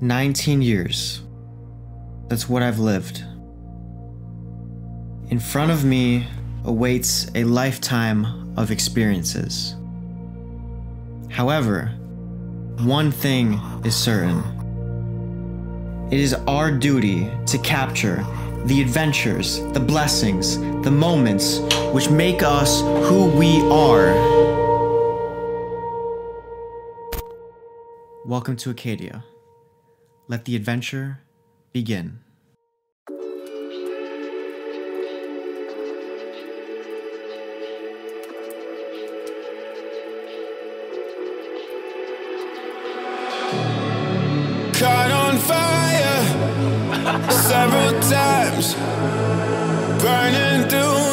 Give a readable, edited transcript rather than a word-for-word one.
19 years. That's what I've lived. In front of me awaits a lifetime of experiences. However, one thing is certain. It is our duty to capture the adventures, the blessings, the moments which make us who we are. Welcome to Acadia. Let the adventure begin. Caught on fire several times, burning through